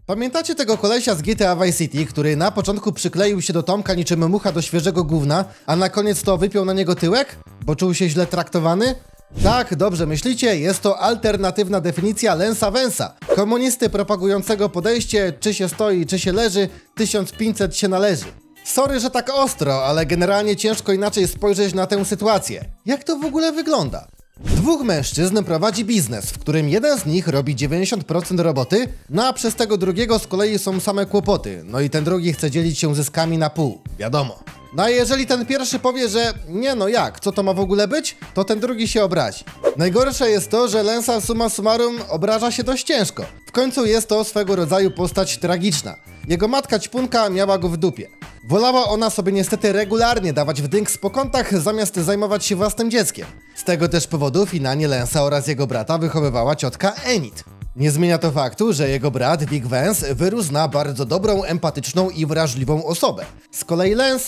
Pamiętacie tego kolesia z GTA Vice City, który na początku przykleił się do Tomka niczym mucha do świeżego gówna, a na koniec to wypiął na niego tyłek? Bo czuł się źle traktowany? Tak, dobrze myślicie, jest to alternatywna definicja Lensa Vance'a, komunisty propagującego podejście czy się stoi, czy się leży, 1500 się należy. Sorry, że tak ostro, ale generalnie ciężko inaczej spojrzeć na tę sytuację. Jak to w ogóle wygląda? Dwóch mężczyzn prowadzi biznes, w którym jeden z nich robi 90% roboty, no a przez tego drugiego z kolei są same kłopoty, no i ten drugi chce dzielić się zyskami na pół, wiadomo. No a jeżeli ten pierwszy powie, że nie no jak, co to ma w ogóle być, to ten drugi się obrazi. Najgorsze jest to, że Lensa summa summarum obraża się dość ciężko. W końcu jest to swego rodzaju postać tragiczna. Jego matka ćpunka miała go w dupie. Wolała ona sobie niestety regularnie dawać wdynk po kątach, zamiast zajmować się własnym dzieckiem. Z tego też powodu finalnie Lensa oraz jego brata wychowywała ciotka Enid. Nie zmienia to faktu, że jego brat Vic Vance wyrósł na bardzo dobrą, empatyczną i wrażliwą osobę. Z kolei Lens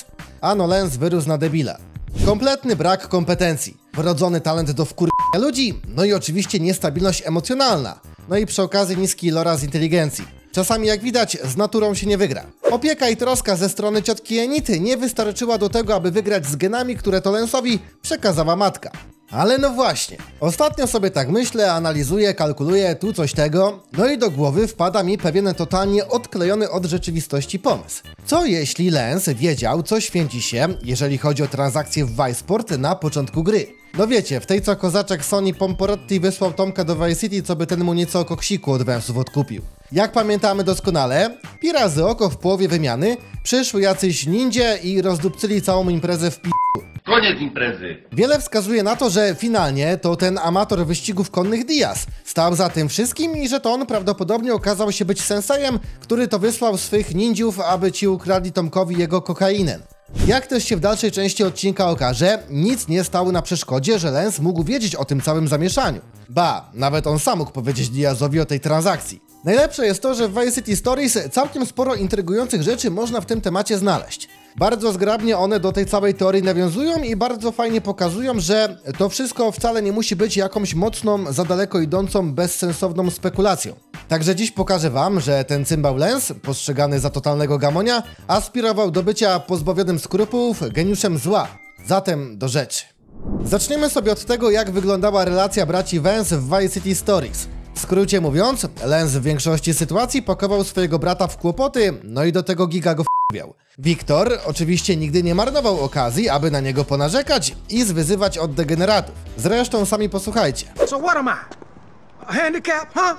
wyrósł na debila. Kompletny brak kompetencji, wrodzony talent do wkurwiania ludzi, no i oczywiście niestabilność emocjonalna. No i przy okazji niski loraz inteligencji. Czasami jak widać z naturą się nie wygra. Opieka i troska ze strony ciotki Enid nie wystarczyła do tego, aby wygrać z genami, które to Lensowi przekazała matka. Ale no właśnie, ostatnio sobie tak myślę, analizuję, kalkuluję, tu coś tego, no i do głowy wpada mi pewien totalnie odklejony od rzeczywistości pomysł. Co jeśli Lens wiedział, co święci się, jeżeli chodzi o transakcje w Viceport na początku gry? No wiecie, w tej co kozaczek Sony Pomporotti wysłał Tomka do Vice City, co by ten mu nieco koksiku od węsów odkupił. Jak pamiętamy doskonale, pi razy oko w połowie wymiany przyszły jacyś ninja i rozdupcyli całą imprezę w Koniec imprezy! Wiele wskazuje na to, że finalnie to ten amator wyścigów konnych Diaz stał za tym wszystkim i że to on prawdopodobnie okazał się być sensejem, który to wysłał swych nindziów, aby ci ukradli Tomkowi jego kokainę. Jak też się w dalszej części odcinka okaże, nic nie stało na przeszkodzie, że Lens mógł wiedzieć o tym całym zamieszaniu. Ba, nawet on sam mógł powiedzieć Diazowi o tej transakcji. Najlepsze jest to, że w Vice City Stories całkiem sporo intrygujących rzeczy można w tym temacie znaleźć. Bardzo zgrabnie one do tej całej teorii nawiązują i bardzo fajnie pokazują, że to wszystko wcale nie musi być jakąś mocną, za daleko idącą, bezsensowną spekulacją. Także dziś pokażę wam, że ten cymbał Lens, postrzegany za totalnego gamonia, aspirował do bycia pozbawionym skrupułów, geniuszem zła. Zatem do rzeczy. Zaczniemy sobie od tego, jak wyglądała relacja braci Vance w Vice City Stories. W skrócie mówiąc, Lens w większości sytuacji pakował swojego brata w kłopoty, no i do tego giga go f***wiał. Wiktor oczywiście nigdy nie marnował okazji, aby na niego ponarzekać i zwyzywać od degeneratów. Zresztą sami posłuchajcie. So what am I? A handicap, huh?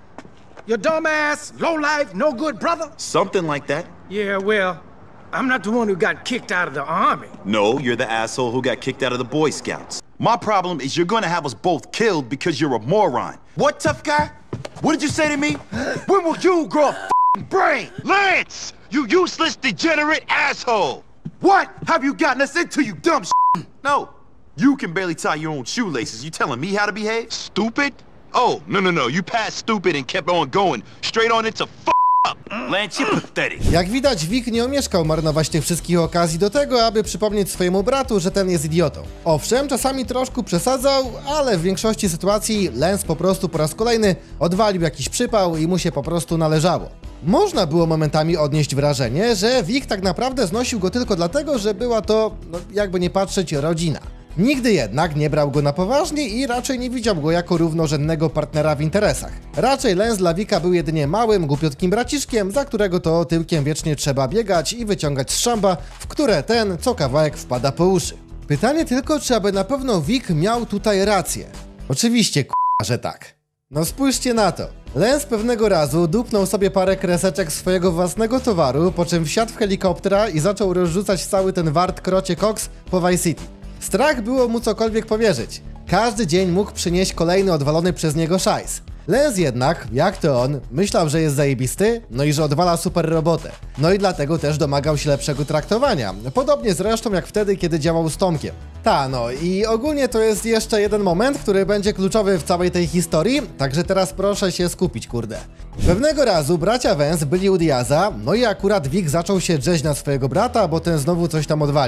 You dumbass, lowlife, no good brother? Something like that. Yeah, well, I'm not the one who got kicked out of the army. No, you're the asshole who got kicked out of the Boy Scouts. My problem is you're gonna have us both killed because you're a moron. What, tough guy? What did you say to me? When will you grow a f***ing brain? Lance! You useless, degenerate asshole! What have you gotten us into, you dumb s***? No, you can barely tie your own shoelaces. You telling me how to behave? Stupid? Oh, no. You passed stupid and kept on going. Straight on into f*** up. Lance, you're pathetic. Jak widać, Vic nie omieszkał marnować tych wszystkich okazji do tego, aby przypomnieć swojemu bratu, że ten jest idiotą. Owszem, czasami troszkę przesadzał, ale w większości sytuacji Lens po prostu po raz kolejny odwalił jakiś przypał i mu się po prostu należało. Można było momentami odnieść wrażenie, że Vic tak naprawdę znosił go tylko dlatego, że była to, jakby nie patrzeć, rodzina. Nigdy jednak nie brał go na poważnie i raczej nie widział go jako równorzędnego partnera w interesach. Raczej Lens dla Vika był jedynie małym, głupiutkim braciszkiem, za którego to tyłkiem wiecznie trzeba biegać i wyciągać z szamba, w które ten co kawałek wpada po uszy. Pytanie tylko, czy aby na pewno Vic miał tutaj rację. Oczywiście, że tak. No spójrzcie na to. Lens pewnego razu dupnął sobie parę kreseczek swojego własnego towaru, po czym wsiadł w helikoptera i zaczął rozrzucać cały ten wart krocie koks po Vice City. Strach było mu cokolwiek powierzyć. Każdy dzień mógł przynieść kolejny odwalony przez niego szajs. Lens jednak, jak to on, myślał, że jest zajebisty, no i że odwala super robotę. No i dlatego też domagał się lepszego traktowania. Podobnie zresztą jak wtedy, kiedy działał z Tomkiem. No i ogólnie to jest jeszcze jeden moment, który będzie kluczowy w całej tej historii, także teraz proszę się skupić, kurde. Pewnego razu bracia Vance byli u Diaza, no i akurat Vic zaczął się drzeć na swojego brata, bo ten znowu coś tam odwalił.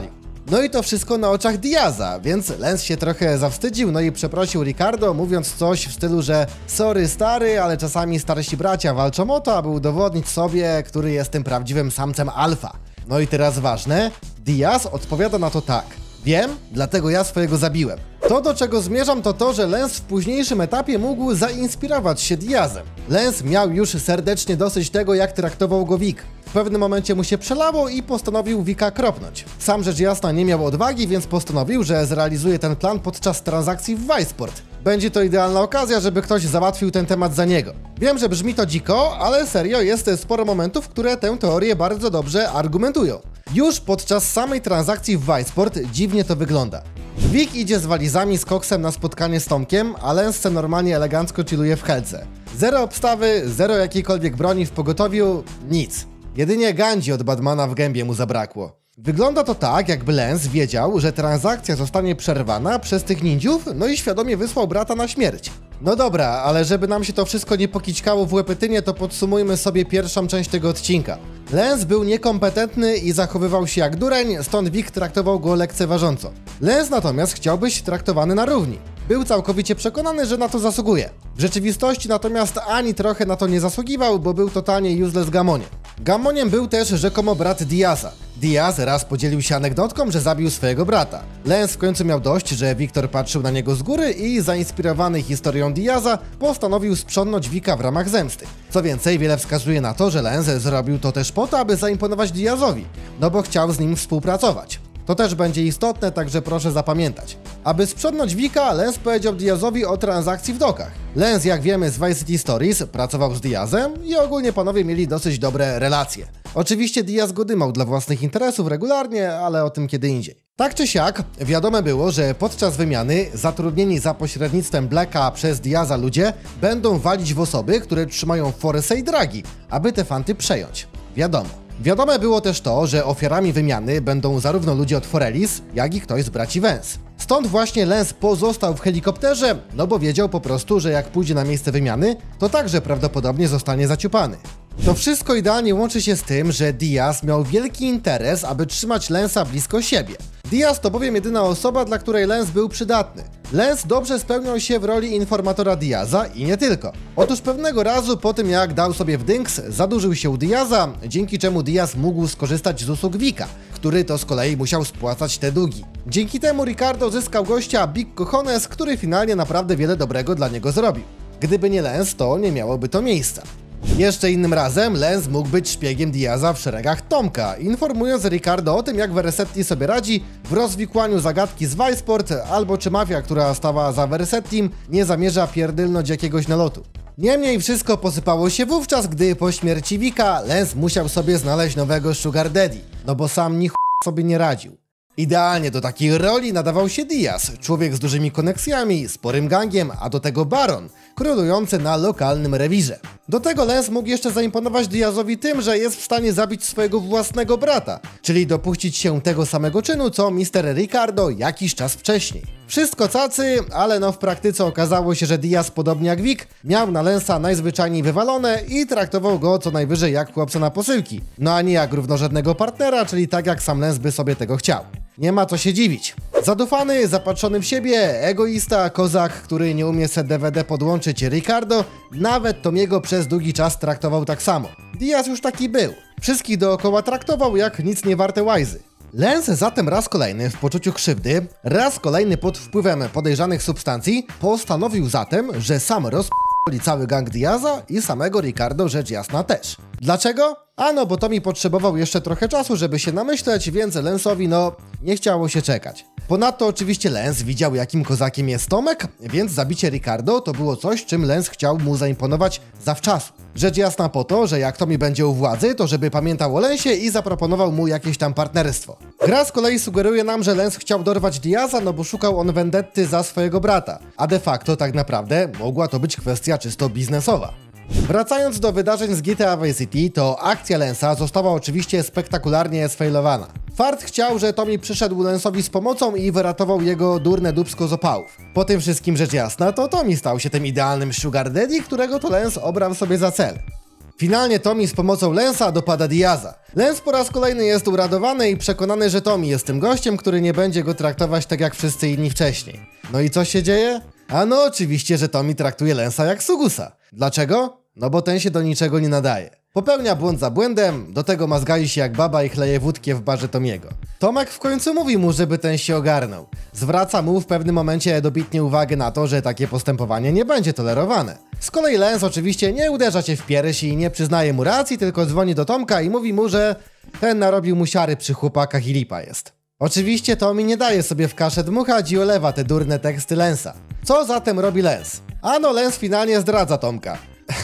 No i to wszystko na oczach Diaza, więc Lance się trochę zawstydził, no i przeprosił Ricardo, mówiąc coś w stylu, że sorry stary, ale czasami starsi bracia walczą o to, aby udowodnić sobie, który jest tym prawdziwym samcem alfa. No i teraz ważne, Diaz odpowiada na to tak. Wiem, dlatego ja swojego zabiłem. To, do czego zmierzam, to to, że Lance w późniejszym etapie mógł zainspirować się Diazem. Lance miał już serdecznie dosyć tego, jak traktował go Vic. W pewnym momencie mu się przelało i postanowił Vic'a kropnąć. Sam rzecz jasna nie miał odwagi, więc postanowił, że zrealizuje ten plan podczas transakcji w Viceport. Będzie to idealna okazja, żeby ktoś załatwił ten temat za niego. Wiem, że brzmi to dziko, ale serio jest sporo momentów, które tę teorię bardzo dobrze argumentują. Już podczas samej transakcji w Viceport dziwnie to wygląda. Vic idzie z walizami z koksem na spotkanie z Tomkiem, a Lance normalnie elegancko chilluje w helce. Zero obstawy, zero jakiejkolwiek broni w pogotowiu, nic. Jedynie Gandhi od Batmana w gębie mu zabrakło. Wygląda to tak, jakby Lance wiedział, że transakcja zostanie przerwana przez tych nindziów, no i świadomie wysłał brata na śmierć. No dobra, ale żeby nam się to wszystko nie pokićkało w łepetynie, to podsumujmy sobie pierwszą część tego odcinka. Lance był niekompetentny i zachowywał się jak dureń, stąd Vic traktował go lekceważąco. Lance natomiast chciał być traktowany na równi. Był całkowicie przekonany, że na to zasługuje. W rzeczywistości natomiast ani trochę na to nie zasługiwał, bo był totalnie useless gamoniem. Gamoniem był też rzekomo brat Diaza. Diaz raz podzielił się anegdotką, że zabił swojego brata. Lance w końcu miał dość, że Victor patrzył na niego z góry i zainspirowany historią Diaza postanowił sprzątnąć Vic'a w ramach zemsty. Co więcej, wiele wskazuje na to, że Lance zrobił to też po to, aby zaimponować Diazowi, no bo chciał z nim współpracować. To też będzie istotne, także proszę zapamiętać. Aby sprzątnąć Vic'a, Lance powiedział Diazowi o transakcji w dokach. Lance, jak wiemy z Vice City Stories, pracował z Diazem i ogólnie panowie mieli dosyć dobre relacje. Oczywiście Diaz go dymał dla własnych interesów regularnie, ale o tym kiedy indziej. Tak czy siak, wiadome było, że podczas wymiany zatrudnieni za pośrednictwem Blacka przez Diaza ludzie będą walić w osoby, które trzymają Force i Dragi, aby te fanty przejąć. Wiadomo. Wiadome było też to, że ofiarami wymiany będą zarówno ludzie od Forelis, jak i ktoś z braci Vance. Stąd właśnie Lance pozostał w helikopterze, no bo wiedział po prostu, że jak pójdzie na miejsce wymiany, to także prawdopodobnie zostanie zaciupany. To wszystko idealnie łączy się z tym, że Diaz miał wielki interes, aby trzymać Lance'a blisko siebie. Diaz to bowiem jedyna osoba, dla której Lance był przydatny. Lance dobrze spełniał się w roli informatora Diaza i nie tylko. Otóż pewnego razu po tym jak dał sobie w dynks, zadłużył się u Diaza, dzięki czemu Diaz mógł skorzystać z usług Vic'a, który to z kolei musiał spłacać te długi. Dzięki temu Ricardo zyskał gościa Big Cojones, który finalnie naprawdę wiele dobrego dla niego zrobił. Gdyby nie Lance, to nie miałoby to miejsca. Jeszcze innym razem Lance mógł być szpiegiem Diaza w szeregach Tomka, informując Ricardo o tym, jak Vercetti sobie radzi w rozwikłaniu zagadki z Viceport, albo czy mafia, która stała za Vercettim, nie zamierza pierdylnąć jakiegoś nalotu. Niemniej wszystko posypało się wówczas, gdy po śmierci Vic'a Lance musiał sobie znaleźć nowego sugar daddy, no bo sam ni sobie nie radził. Idealnie do takiej roli nadawał się Diaz, człowiek z dużymi koneksjami, sporym gangiem, a do tego baron, królujący na lokalnym rewirze. Do tego Lance mógł jeszcze zaimponować Diazowi tym, że jest w stanie zabić swojego własnego brata, czyli dopuścić się tego samego czynu, co Mr. Ricardo jakiś czas wcześniej. Wszystko cacy, ale no w praktyce okazało się, że Diaz, podobnie jak Vic, miał na Lance'a najzwyczajniej wywalone i traktował go co najwyżej jak chłopca na posyłki, no a nie jak równorzędnego partnera, czyli tak jak sam Lance by sobie tego chciał. Nie ma co się dziwić. Zadufany, zapatrzony w siebie, egoista, kozak, który nie umie se DVD podłączyć Ricardo, nawet Tomiego przez długi czas traktował tak samo. Diaz już taki był. Wszystkich dookoła traktował jak nic nie warte łajzy. Lance zatem raz kolejny w poczuciu krzywdy, raz kolejny pod wpływem podejrzanych substancji, postanowił zatem, że sam rozp***li cały gang Diaza i samego Ricardo rzecz jasna też. Dlaczego? Ano, bo Tommy potrzebował jeszcze trochę czasu, żeby się namyśleć, więc Lance'owi no nie chciało się czekać. Ponadto oczywiście Lance widział, jakim kozakiem jest Tomek, więc zabicie Ricardo to było coś, czym Lance chciał mu zaimponować zawczasu. Rzecz jasna po to, że jak Tommy będzie u władzy, to żeby pamiętał o Lance'ie i zaproponował mu jakieś tam partnerstwo. Gra z kolei sugeruje nam, że Lance chciał dorwać Diaza, no bo szukał on vendetty za swojego brata, a de facto tak naprawdę mogła to być kwestia czysto biznesowa. Wracając do wydarzeń z GTA Vice City, to akcja Lance'a została oczywiście spektakularnie sfailowana. Fart chciał, że Tommy przyszedł Lance'owi z pomocą i wyratował jego durne dupsko z opałów. Po tym wszystkim rzecz jasna, to Tommy stał się tym idealnym sugar daddy, którego to Lance obrał sobie za cel. Finalnie Tommy z pomocą Lensa dopada Diaza. Lens po raz kolejny jest uradowany i przekonany, że Tommy jest tym gościem, który nie będzie go traktować tak jak wszyscy inni wcześniej. No i co się dzieje? A no oczywiście, że Tommy traktuje Lensa jak Sugusa. Dlaczego? No bo ten się do niczego nie nadaje. Popełnia błąd za błędem, do tego mazgali się jak baba i chleje wódkę w barze Tomiego. Tomek w końcu mówi mu, żeby ten się ogarnął. Zwraca mu w pewnym momencie dobitnie uwagę na to, że takie postępowanie nie będzie tolerowane. Z kolei Lens oczywiście nie uderza cię w pierś i nie przyznaje mu racji, tylko dzwoni do Tomka i mówi mu, że ten narobił mu siary przy chłopakach i lipa jest. Oczywiście Tommy nie daje sobie w kaszę dmuchać i olewa te durne teksty Lensa. Co zatem robi Lens? Ano Lens finalnie zdradza Tomka.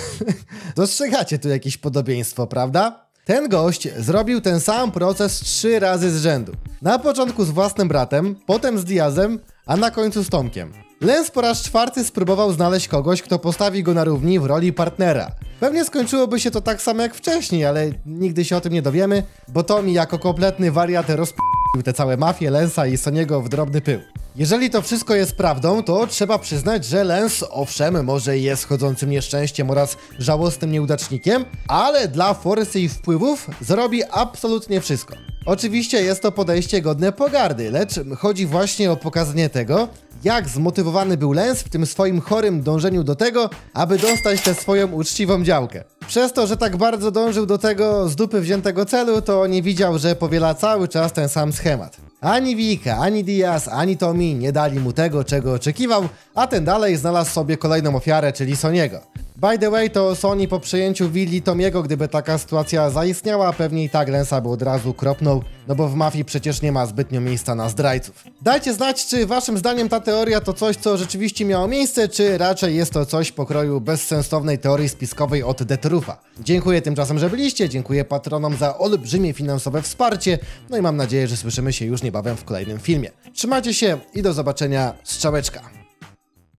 Dostrzegacie tu jakieś podobieństwo, prawda? Ten gość zrobił ten sam proces 3 razy z rzędu. Na początku z własnym bratem, potem z Diazem, a na końcu z Tomkiem. Lens po raz 4 spróbował znaleźć kogoś, kto postawi go na równi w roli partnera. Pewnie skończyłoby się to tak samo jak wcześniej, ale nigdy się o tym nie dowiemy, bo Tommy jako kompletny wariat rozp***ił te całe mafie Lensa i Soniego w drobny pył. Jeżeli to wszystko jest prawdą, to trzeba przyznać, że Lens owszem może jest chodzącym nieszczęściem oraz żałosnym nieudacznikiem, ale dla forsy i wpływów zrobi absolutnie wszystko. Oczywiście jest to podejście godne pogardy, lecz chodzi właśnie o pokazanie tego, jak zmotywowany był Lens w tym swoim chorym dążeniu do tego, aby dostać tę swoją uczciwą działkę. Przez to, że tak bardzo dążył do tego z dupy wziętego celu, to nie widział, że powiela cały czas ten sam schemat. Ani Vika, ani Diaz, ani Tommy nie dali mu tego, czego oczekiwał, a ten dalej znalazł sobie kolejną ofiarę, czyli Soniego. By the way, to Sony po przejęciu willi Tomiego, gdyby taka sytuacja zaistniała, pewnie i tak Lensa by od razu kropnął, no bo w mafii przecież nie ma zbytnio miejsca na zdrajców. Dajcie znać, czy waszym zdaniem ta teoria to coś, co rzeczywiście miało miejsce, czy raczej jest to coś pokroju bezsensownej teorii spiskowej od Detrufa. Dziękuję tymczasem, że byliście, dziękuję patronom za olbrzymie finansowe wsparcie, no i mam nadzieję, że słyszymy się już niebawem w kolejnym filmie. Trzymajcie się i do zobaczenia, strzałeczka.